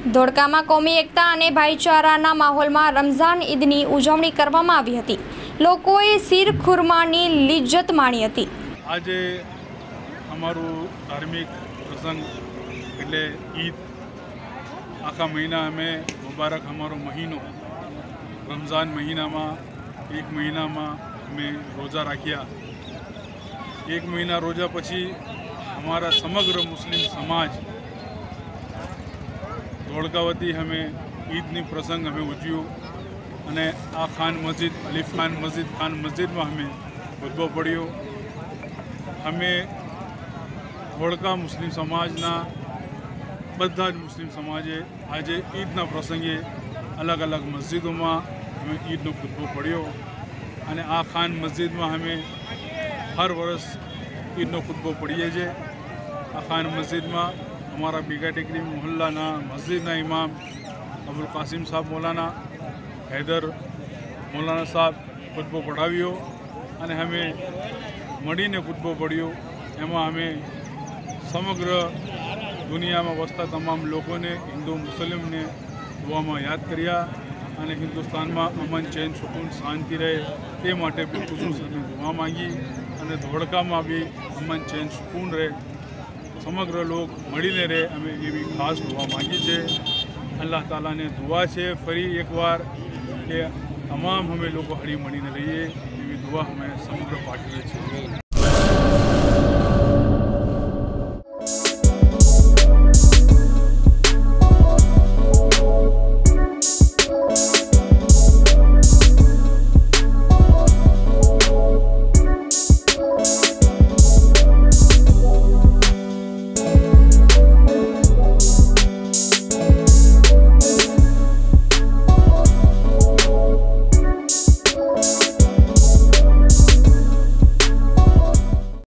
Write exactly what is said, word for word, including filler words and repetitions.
ધોળકામાં કોમી એકતા અને ભાઈચારાના માહોલમાં રમઝાન ઈદની ઉજવણી કરવામાં આવી હતી। લોકોએ શીર ખુરમાની લિજ્જત માણી હતી। આજે અમારું ધાર્મિક પ્રસંગ એટલે ઈદ આખા મહિના અમે મુબારક અમારો મહિનો રમઝાન મહિનામાં એક મહિનામાં અમે રોજા રાખ્યા। એક મહિના રોજા પછી અમારા સમગ્ર મુસ્લિમ સમાજ ધોળકાવતી અમે ઈદની પ્રસંગ અમે ઉજવ્યો અને આ ખાન મસ્જિદ અલીફ ખાન મસ્જિદ ખાન મસ્જિદમાં અમે ખુતબો પડ્યો। અમે ધોળકા મુસ્લિમ સમાજના બધા જ મુસ્લિમ સમાજે આજે ઈદના પ્રસંગે અલગ અલગ મસ્જિદોમાં અમે ઈદનો ખુતબો પડ્યો અને આ ખાન મસ્જિદમાં અમે હર વર્ષ ઈદનો ખુતબો પડીએ છીએ। આ ખાન મસ્જિદમાં हमारा बीघा टेकरी मोहल्ला मस्जिद इमाम अबुल कासिम साहब मौलाना हैदर मौलाना साहब खुतबो पढ़ाव्यो અને અમે મળીને ખુતબો પડ્યો। એમાં અમે સમગ્ર દુનિયામાં વસતા તમામ લોકોને હિન્દુ મુસ્લિમને દુઆમાં યાદ કર્યા અને હિન્દુસ્તાનમાં અમન ચેન સુકૂન શાંતિ રહે તે માટે ખુશૂસ અમે દુઆ માંગી અને ધોળકામાં બી અમન ચેન સુકૂન રહે समग्र लोग मळीने रहे अमे एवी खास दुआ मांगी है। अल्लाह ताला ने दुआ है फरी एक बार कि तमाम हमें लोग हળી મળીને રહીએ एवी दुआ हमें समग्र पाठवे छे।